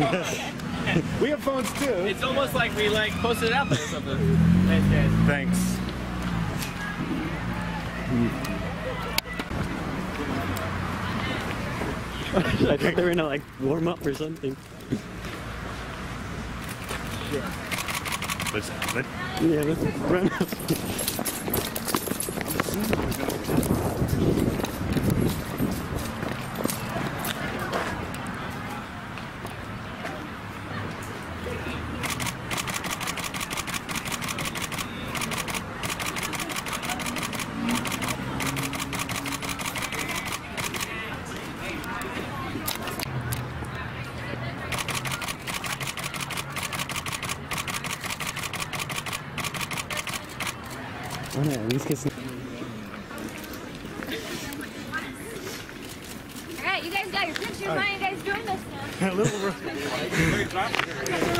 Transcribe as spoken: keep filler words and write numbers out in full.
We have phones too. It's almost like we like posted it out there or something. Thanks, guys. Thanks. I thought they were gonna like warm up or something. Let's let Yeah, let's run up. Oh no, at least get some. Alright, you guys got your picture. Why don't you guys join us now? a little.